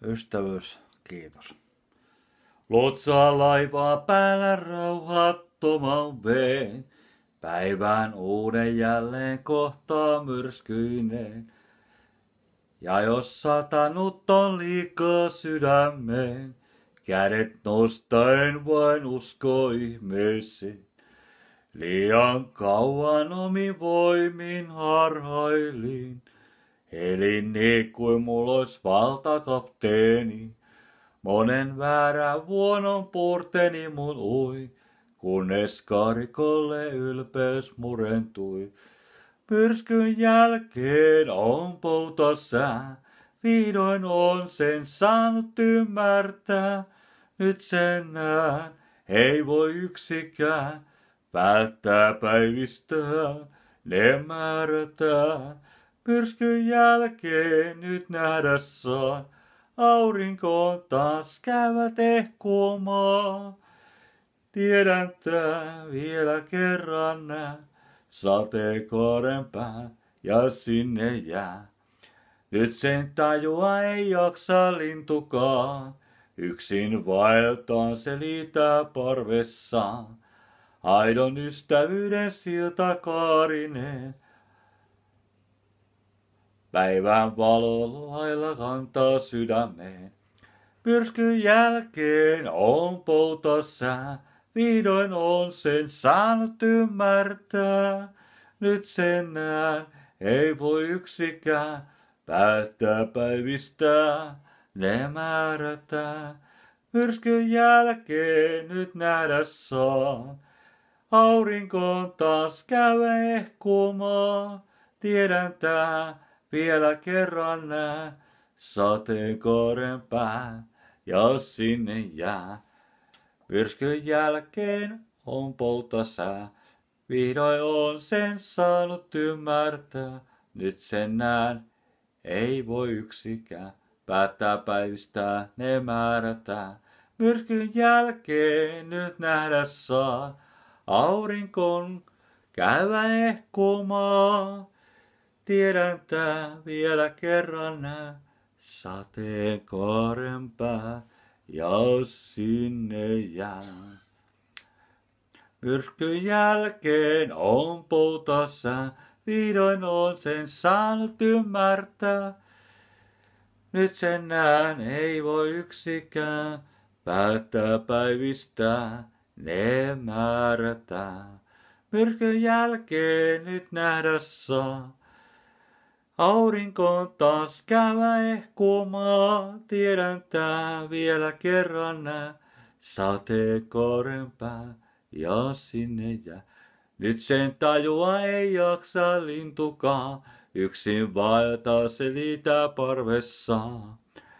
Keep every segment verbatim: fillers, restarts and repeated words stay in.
Ystävyys, kiitos. Lotsaa laivaa päällä rauhattoman veen. Päivän uuden jälleen kohtaa myrskyineen. Ja jos satanut on liikaa sydämeen, kädet nostaen vain usko ihmeeseen. Liian kauan omin voimin harhailin. Elin niin kuin mulla ois valtakapteeni. Monen väärän vuonon porteni mun ui, kunnes karikolle ylpeys murentui. Myrskyn jälkeen on pouta sää, vihdoin on sen saanut ymmärtää. Nyt sen näen, ei voi yksikään päättää päivistää, ne määrätään. Myrskyn jälkeen nyt nähdä saan, aurinkoon taas käyvät ehkuomaan. Tiedän tää vielä kerran nää, sateenkaaren pää ja sinne jää. Nyt sen tajua ei jaksa lintukaan, yksin vaeltaan se liitää parvessaan. Aidon ystävyyden silta kaarineen, päivän valo lailla kantaa sydämeen. Myrskyn jälkeen on pouta sää, vihdoin on sen saanut ymmärtää. Nyt sen näen, ei voi yksikään päättää päivistää, ne määrätään. Myrskyn jälkeen nyt nähdä saan, aurinkoon taas käydä ehkumaan. Tiedän tää vielä kerran nää, sateenkaaren pää ja sinne jää. Myrskyn jälkeen on pouta sää, vihdoin on sen saanut ymmärtää. Nyt sen näen, ei voi yksikään päättää päivistää, ne määrätään. Myrskyn jälkeen nyt nähdä saa, aurinkoon käyvä ehkumaan. Tiedän tää vielä kerran nää, sateenkaaren pää ja sinne jää. Myrskyn jälkeen on pouta sää, vihdoin on sen saanut ymmärtää. Nyt sen näen, ei voi yksikään päättää päivistää, ne määrätään. Myrskyn jälkeen nyt nähdä saa, aurinkoon taas käydä ehkumaan. Tiedän tää vielä kerran nää, sateenkaaren pää ja sinne jää. Nyt sen tajua ei jaksa lintukaan, yksin vaeltaa se liitää parvessaan.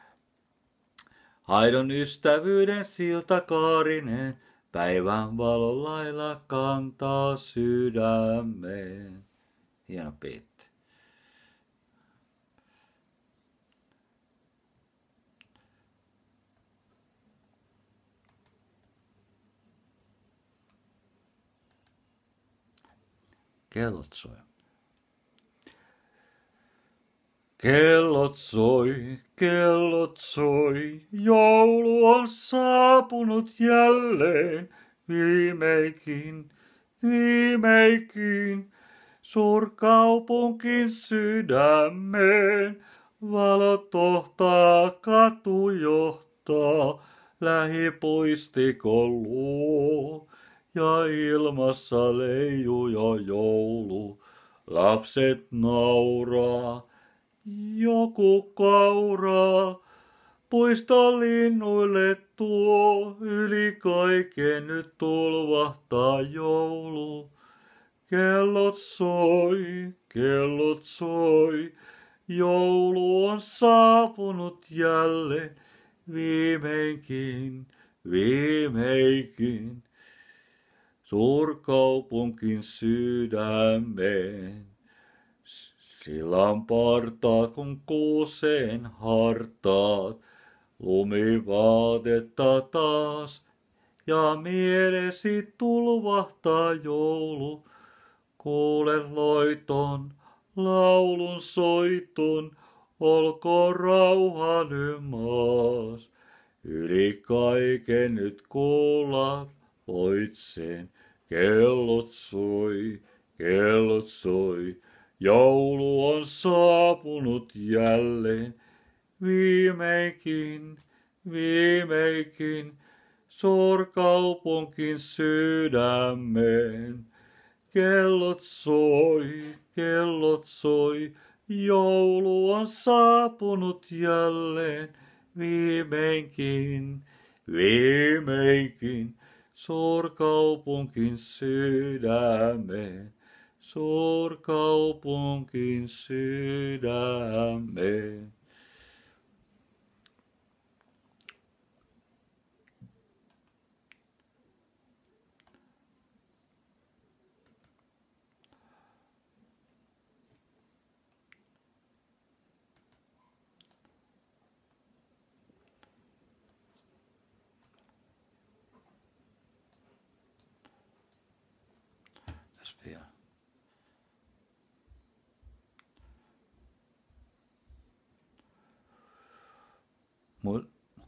Aidon ystävyyden silta kaarineen, päivän valon lailla kantaa sydämeen. Hieno biitti. Kellot soi. Kellot soi, kellot soi, joulu on saapunut jälleen, viimeikin, viimeikin, suurkaupunkin sydämeen, valot tohtaa, katu johtaa, lähipuistikon luo. Ja ilmassa leijuu jo joulu, lapset nauraa, joku kauraa. Puiston linnuille tuo, yli kaiken nyt tulvahtaa joulu. Kellot soi, kellot soi, joulu on saapunut jälleen, viimeinkin, viimeinkin. Suurkaupunkin sydämeen. Sillan partaat kun kuuseen hartaat, lumivaatetta taas, ja mielesi tulvahtaa joulu. Kuulet loiton, laulun soiton, olkoon rauha nyt maas. Yli kaiken nyt kuulla voit sen. Kellot soi, kellot soi. Joulu on saapunut jälleen. Viimeinkin, viimeinkin. Suurkaupunkin sydämeen. Kellot soi, kellot soi. Joulu on saapunut jälleen. Viimeinkin, viimeinkin. Suurkaupunkin sydämeen. Suurkaupunkin sydämeen. Tässä pian. Mut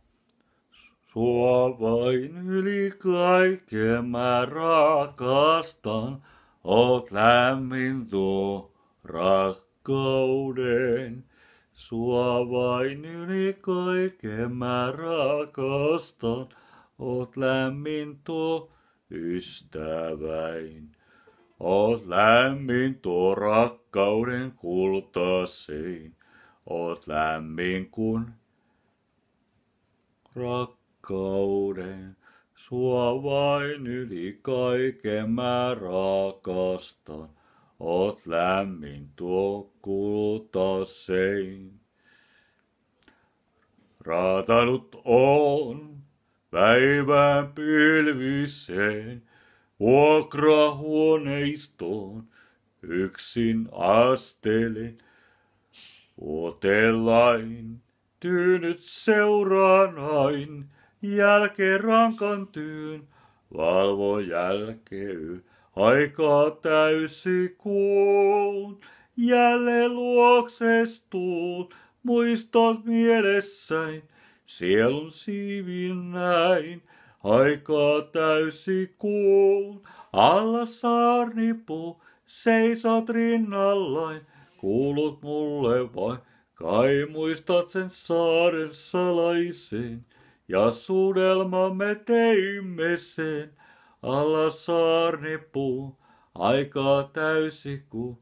sua vain yli kaiken mä rakastan, oot lämmin tuo rakkauden. Sua vain yli kaiken mä rakastan, oot lämmin tuo ystäväin. Oot lämmin tuo rakkauden kultasein, oot lämmin kun rakkauden. Sua vain yli kaiken mä rakastan, oot lämmin tuo kultasein. Raatanut on päivän pilviseen, vuokrahuoneistoon yksin astelen. Vuotelain tyynyt seuraan ain, jälkeen rankan työn, valvo jälkeen aikaa täysi kuun. Jälleen luokses tuun, muistot mielessäin, sielun siivin näin. Aikaa täysi kuun, alla saarnipuu, seisot rinnallain, kuulut mulle vain, kai muistat sen saaren salaisen, ja suudelmamme teimme sen, alla saarnipuu, aikaa täysi kuu.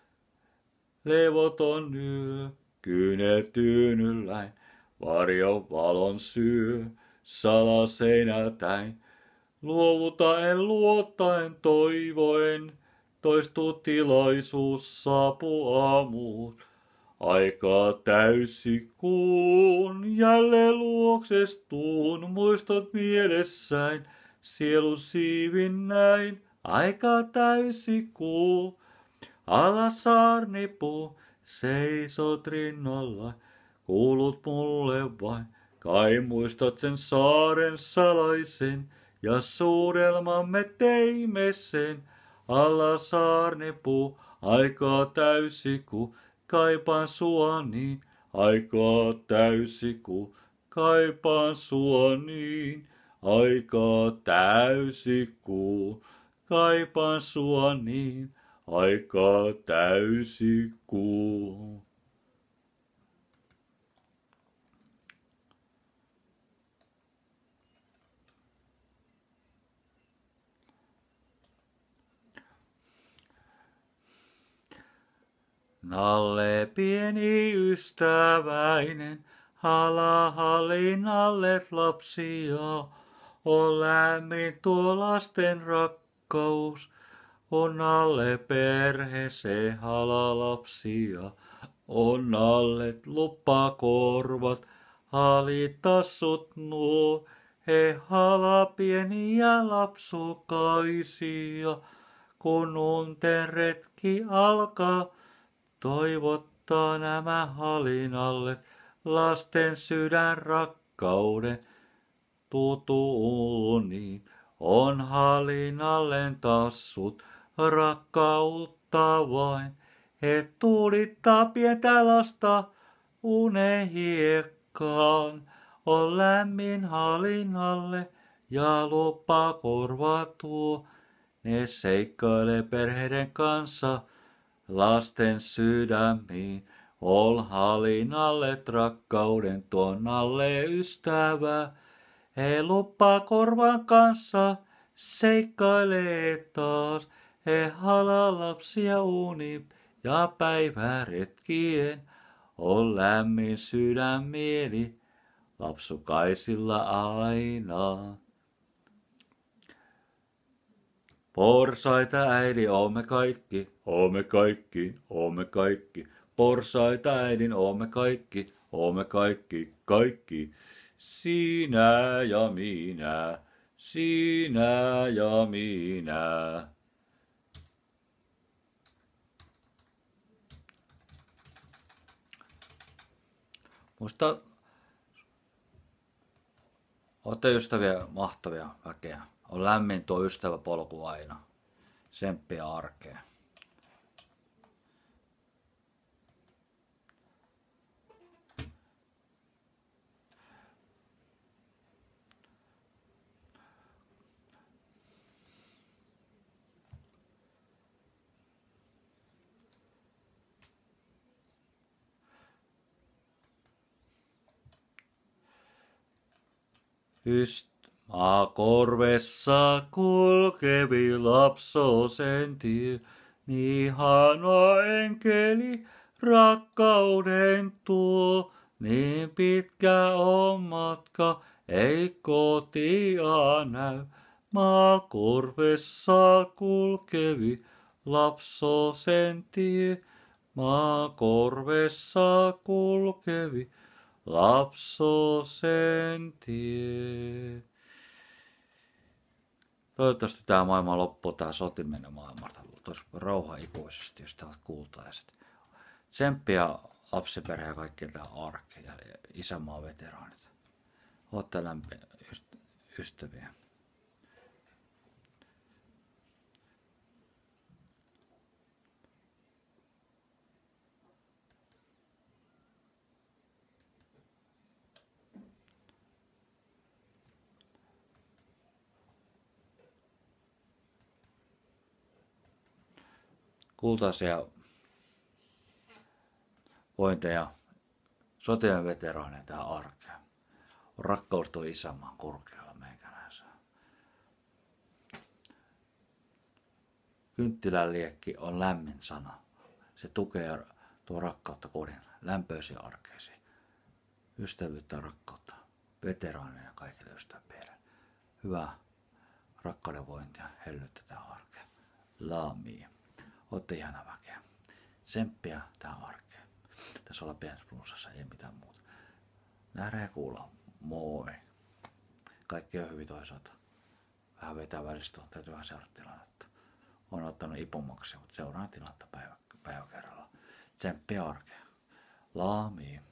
Levoton yö, kyynel tyynylläin, varjo valon syö. Salaseinältäin, luovuta en luottaen toivoen, toistuu tilaisuus saapuu aamuun. Aikaa täysi kuun, jälleen luoksestuun, muistot mielessäin, sielun siivin näin. Aikaa täysi kuu, alla saarnipuu, seisot rinnalla, kuulut mulle vain. Kai muistat sen saaren salaisen, ja suudelmamme teimme sen. Alla saarnipuu, aikaa täysi kuu, kaipaan sua niin. Aikaa täysi kuu, kaipaan sua niin. Aikaa täysi kuu, kaipaan sua niin. Aikaa täysi kuu. Nalle pieni ystäväinen, halahallin alle lapsia. On lämmin tuo lasten rakkaus, on alle perhe se halalapsia. On alle lupakorvat, halitassut nuo, he hala pieniä lapsukaisia. Kun unten retki alkaa, toivottaa nämä halinalle lasten sydän rakkauden tutuuniin. On halinallen tassut rakkautta vain. He tuulittaa pientä lasta unen hiekkaan. On lämmin halinalle ja lupa korva tuo. Ne seikkailee perheiden kanssa lasten sydämiin. Ol halinalle rakkauden tuon alle ystävä. He lupa korvan kanssa seikkailee taas. He halaa lapsia uni ja päiväretkien. On lämmin sydänmieli lapsukaisilla aina. Porsaita äidin, oomme kaikki, oomme kaikki, oomme kaikki. Porsaita äidin, oomme kaikki, oomme kaikki, kaikki. Sinä ja minä, sinä ja minä. Muista, olette ystäviä, mahtavia väkeä. On lämmin tuo ystäväpolku aina. Tsemppiä arkeen. Yst maakorvessa kulkevi lapsosen tie, niin ihana enkeli rakkauden tuo. Niin pitkä on matka, ei kotia näy. Maakorvessa kulkevi lapsosen tie, maakorvessa kulkevi lapsosen tie. Toivottavasti tämä maailma loppuu, tämä sotiminen maailmalta. Toisi rauha ikuisesti, jos täältä kuultaisit. Tsemppiä lapsiperhe ja kaikkien tää arkeen ja isänmaan veteraanit. Olette lämpiä ystäviä. Kultaisia vointeja, sotien veteraaneja tähän arkeen. Rakkaus tuo isänmaan korkealla meikälänsä. Kynttilän liekki on lämmin sana. Se tukee tuo rakkautta kodin lämpöisiin arkeisiin. Ystävyyttä ja rakkautta veteraaneja ja kaikille ystäville. Hyvää rakkauden vointia, hellyyttä tähän arkeen. Laamiin. Ootte ihana väkeä. Tsemppiä tähän arkeen. Tässä ollaan pienessä plussassa, ei mitään muuta. Nähdään ja kuullaan. Moi. Kaikki on hyvin toisaalta. Vähän vetää välistä, täytyy vähän seurata tilannetta. Olen ottanut ipumaksia, mutta seuraan tilannetta päivä, päivä kerrallaan. Tsemppiä arkeen. Laamiin.